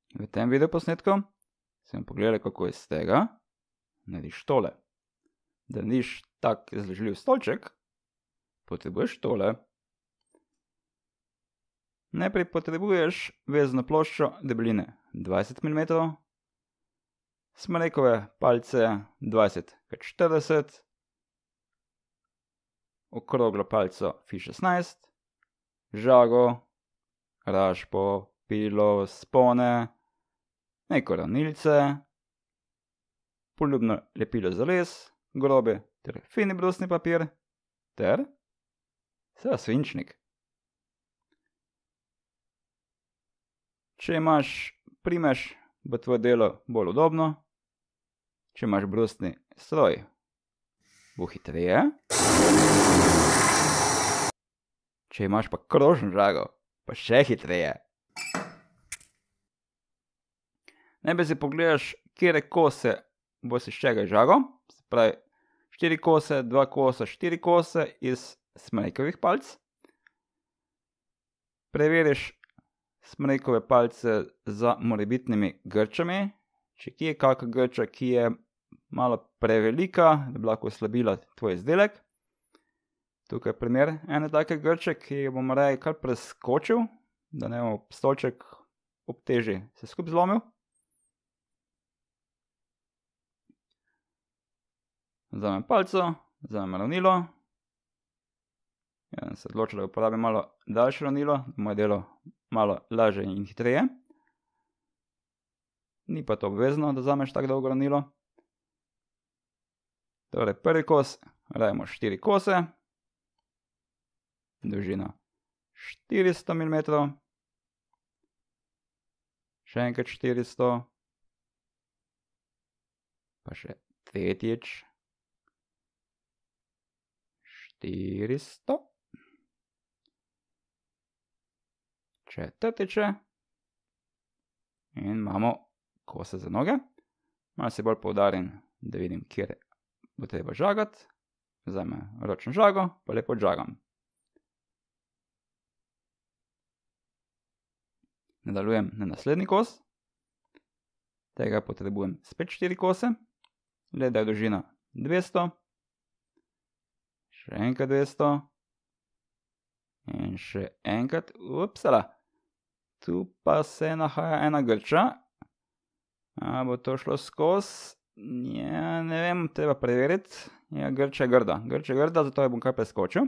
V tem videoposnetku sem pogledal, kako iz tega narediš tole. Da narediš tak razložljiv stolček, potrebuješ tole. Najprej potrebuješ vezno ploščo debeline 20 mm, smrekove palce 20x40, okroglo palco Fi16, žago, rašpo, pilo, spone, neko ravnilce, poljubno lepilo za les, grobe ter fini brusni papir ter seveda svinčnik. Če imaš primež, bo tvoje delo bolj udobno. Če imaš brusni stroj, bo hitreje. Če imaš pa krožno žago, pa še hitreje. Najprej si pogledaš, katere kose boš iz čega žago. Se pravi, 4 kose, 2 kosa, 4 kose iz smrekovih palc. Preveriš smrekove palce za morebitnimi grčami. Če kje je kakšna grča, ki je malo prevelika, da bi lahko oslabila tvoj izdelek. Tukaj je primer ene take grče, ki jo bom raje kar preskočil, da ne bomo stolček ob teži se skupaj zlomil. Vzamem palco, vzamem ravnilo. Jaz sem se odločil, da uporabim malo daljše ravnilo, da moje delo malo lažje in hitreje. Ni pa to obvezno, da vzameš tako dolgo ravnilo. Torej, prvi kos radimo 4 kose, dolžina 400 mm, še enkrat 400, pa še tretjič 400, četrtiče in imamo kose za noge. Malo se bolj poudarim, da vidim, kjer bo treba žagati. Vzamem ročno žago, pa lepo žagam. Nadaljujem na naslednji kos. Tega potrebujem spet 4 kose. Le da je dolžina 200. Še enkrat 200. In še enkrat, upsala. Tu pa se nahaja ena grča. A bo to šlo skozi? Ja, ne vem, treba preveriti. Ja, grča je grda. Grča je grda, zato jo bom kar preskočil.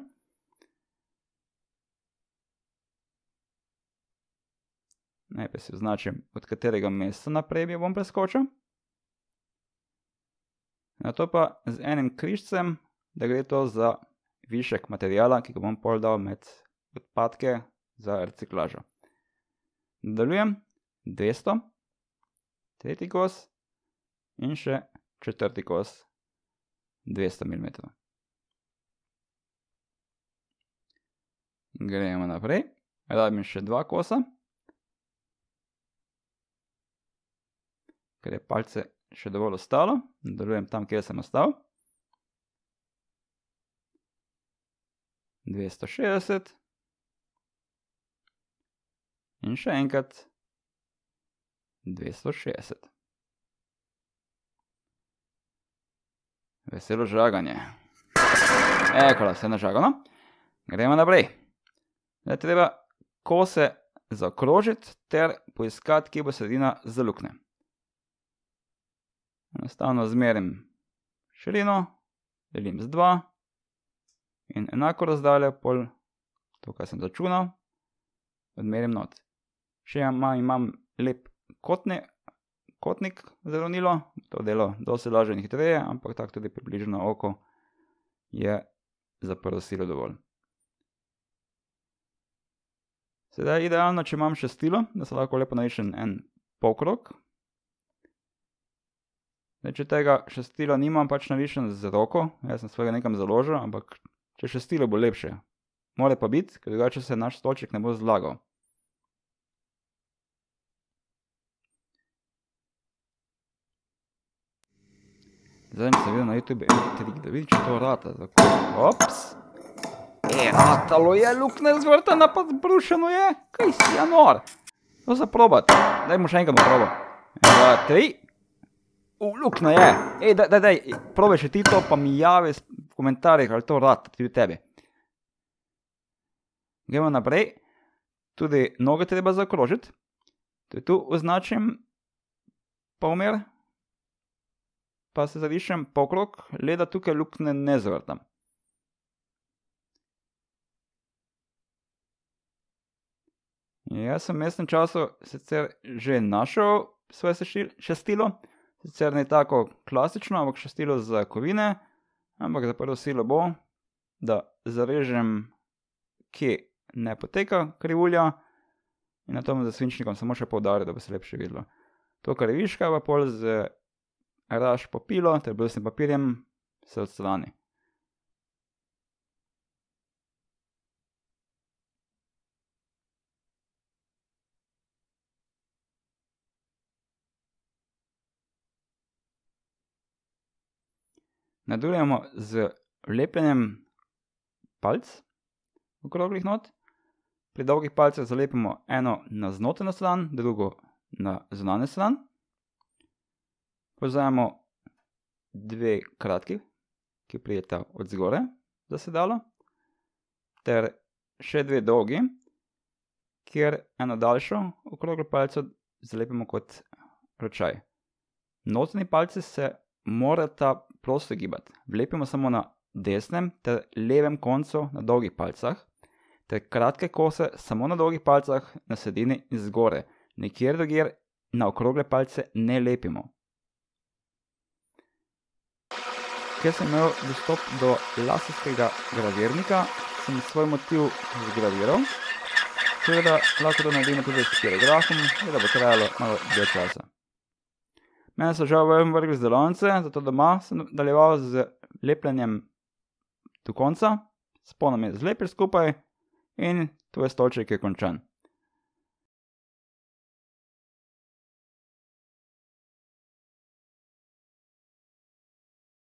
Najprej si označim, od katerega mesta naprej jo bom preskočil. Nato pa z enim križcem, da gre to za višek materijala, ki ga bom pol dal med odpadke za reciklažo. Nadaljujem 200, tretji kos in še četrti kos 200 mm. Gremo naprej, rabim še 2 kosa, ker je palce še dovolj ostalo, nadaljujem tam, kjer sem ostal. 260 in še enkrat 260. Veselo žaganje. Kola, vse nažagano. Gremo naprej. Zdaj treba kose zaokrožiti ter poiskati, kje bo sredina za luknje. Enostavno zmerim širino, delim z 2 in enako razdaljo pol, to, kar sem začunal, odmerim not. Še imam lep kotnik za ravnilo, to delo dosti lažje in hitreje, ampak tako tudi približno oko je za prvo silo dovolj. Sedaj je idealno, če imam še stilo, da se lahko lepo narišem en polkrog. Zdaj, če tega še stila nimam, pač narišem z roko, jaz sem svojega nekam založil, ampak če še stilo bo lepše. Mora pa biti, ker drugače se naš stolček ne bo zlagal. Zdaj sem videl na YouTube en trik, da vidi, če to rata. Ops! Ratalo je, luknja zvrtana, pa zbrušeno je. Kaj si, ja nor? To za probat. Dajmo še enkrat probo. 1, 2, 3. Luknja je. Ej, daj, probaj še ti to, pa mi javi v komentarjih, ali to rad, tudi tebi. Gremo naprej. Tudi noge treba zaokrožiti. Tu označim polmer. Pa se zarišem pokrog, leda tukaj luknje ne zavrtam. Jaz sem v mestnem času sicer že našel svoje šestilo, sicer ne tako klasično, ampak šestilo za kovine, ampak za prvo silo bo, da zarežem, kje ne poteka krivulja in na tom za svinčnikom samo še poudarjam, da bo se lepše videlo. To, kar je viška, pa pol z raž popilo ter brusnim papirjem se odstrani. Nadaljujemo z lepljenjem palc okroglih not. Pri dolgih palcih zalepimo eno na znotrajno stran, drugo na zunanjo stran. Vzamemo 2 kratki, ki prijeta od zgore za sedalo, ter še 2 dolgi, kjer eno daljšo okroglo palco zalepimo kot ročaj. Notranji palci se morata prosto gibati. Vlepimo samo na desnem ter levem koncu na dolgih palcah, ter kratke kose samo na dolgih palcah na sredini in zgore. Nikjer drugjer na okrogle palce ne lepimo. Ker sem imel dostop do laserskega gravirnika, sem svoj motiv zgraviral. Seveda lahko to naredimo tudi s pirografom, da bo trajalo malo dlje časa. Mene so žal vrgli z delavnice, zato doma sem nadaljeval z lepljenjem do konca, spon je zlepil skupaj in tvoj stolček je končan.